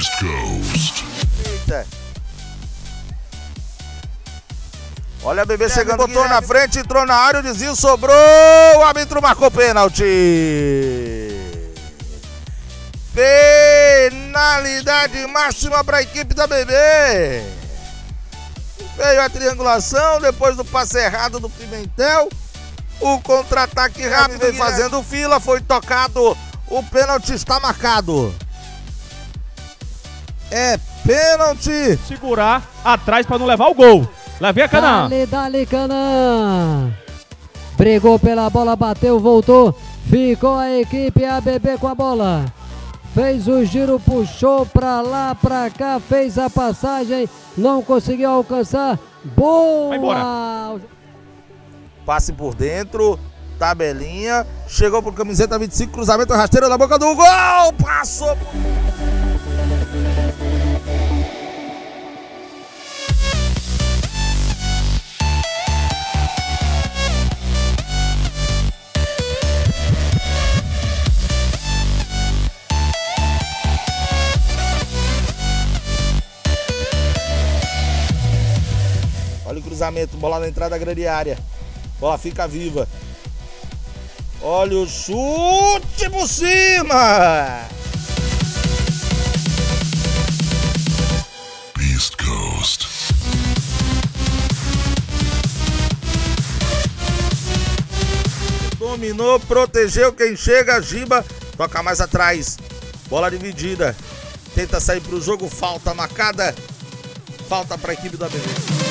East Coast. Eita. Olha a bebê chegando, botou na frente, entrou na área, o desvio sobrou, o árbitro marcou pênalti. Penalidade máxima para a equipe da bebê. Veio a triangulação, depois do passe errado do Pimentel. O contra-ataque rápido veio fazendo fila, foi tocado, o pênalti está marcado. É pênalti. Segurar atrás para não levar o gol. Levei a Canaã. Dali, Canaã. Brigou pela bola, bateu, voltou. Ficou a equipe ABB com a bola. Fez o giro, puxou pra lá, pra cá, fez a passagem. Não conseguiu alcançar. Boa! Vai embora. Passe por dentro, tabelinha. Chegou pro camiseta 25, cruzamento rasteiro na boca do gol. Passou. Olha o cruzamento, bola na entrada da grande área. Bola fica viva. Olha o chute por cima. East Coast. Dominou, protegeu quem chega, Giba. Toca mais atrás. Bola dividida. Tenta sair pro jogo, falta marcada. Falta para a equipe do ABB.